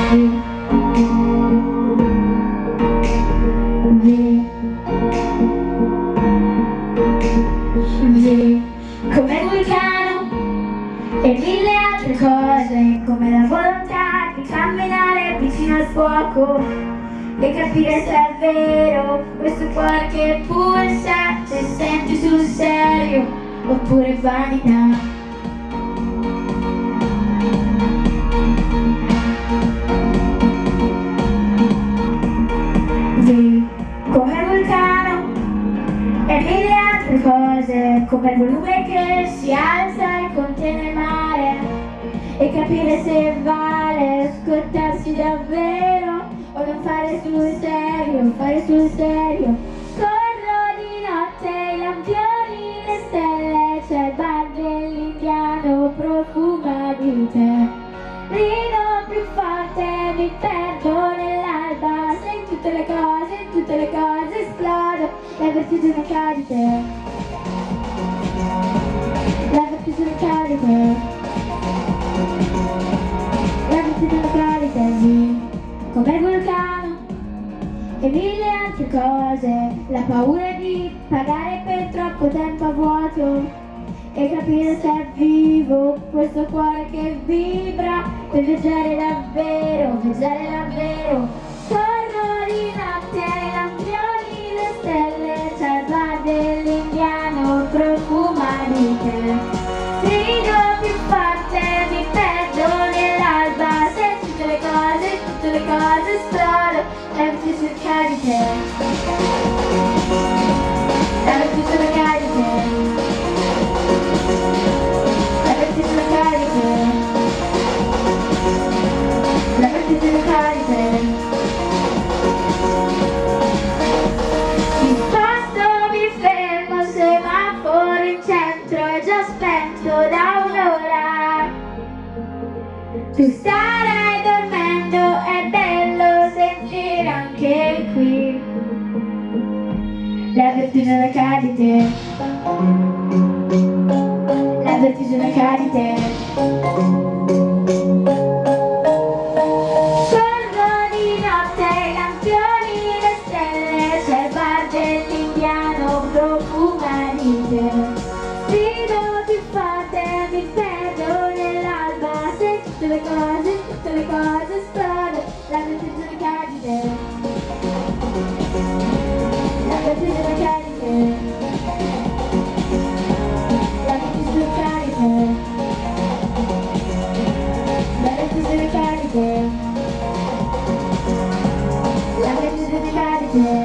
Come il vulcano e mille altre cose, come la volontà di camminare vicino al fuoco e capire se è vero questo cuore che pulsa, se senti sul serio oppure vanità. Come il vulcano e mille altre cose, come il volume che si alza e contiene il mare, e capire se vale scottarsi davvero o non fare sul serio, fare sul serio. Corro di notte, i lampioni, le stelle, c'è il bar dell'indiano, profuma di te. Rido più forte, mi perdo nell'alba, se in tutte le cose esplodo, la vertigine cade di te. La vertigine cade di te. La vertigine cade di te, sì. Come il vulcano e mille altre cose, la paura di pagare per troppo tempo a vuoto e capire se è vivo questo cuore che vibra per viaggiare davvero, viaggiare davvero. Corro di notte, i lampioni, le stelle, c'è il bar dell'indiano, profuma di te. Grido più forte, mi perdo nell'alba, se tutte le cose esplodo, la vertigine cade di te. La vertigine cade di te. La vertigine cade di te. La vertigine cade di te. Mi sposto, mi fermo, semaforo in centro, è già spento da un'ora. Tu starai dormendo, è bello sentire anche qui la vertigine cade di te. La vertigine cade di te. Corro di notte, i lampioni, le stelle, c'è il bar dell'indiano, profuma di te. Grido più forte, mi perdo nell'alba, se tutte le cose esplodo, la vertigine cade di te. La vertigine cade di te. La vertigine cade di te. La vertigine cade di te. La vertigine cade di te.